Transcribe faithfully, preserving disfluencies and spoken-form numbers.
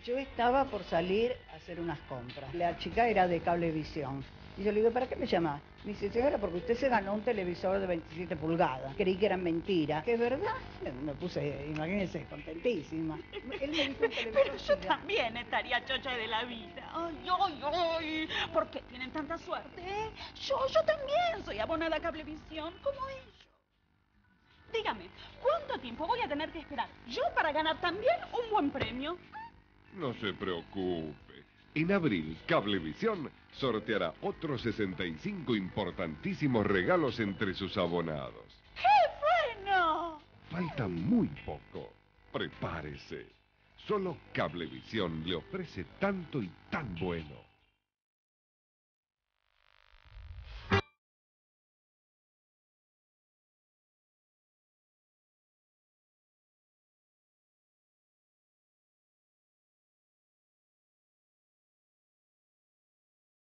Yo estaba por salir a hacer unas compras. La chica era de Cablevisión. Y yo le digo, ¿para qué me llama? Me dice, señora, porque usted se ganó un televisor de veintisiete pulgadas. Creí que era mentira. ¿Que es verdad? Me puse, imagínense, contentísima. Él me dijo un televisor Pero yo gigante. también estaría chocha de la vida. Ay, ay, ay. ¿Por qué tienen tanta suerte? eh? Yo, yo también soy abonada a Cablevisión, como ellos. Dígame, ¿cuánto tiempo voy a tener que esperar yo para ganar también un buen premio? No se preocupe. En abril, Cablevisión sorteará otros sesenta y cinco importantísimos regalos entre sus abonados. ¡Qué bueno! Falta muy poco. Prepárese. Solo Cablevisión le ofrece tanto y tan bueno.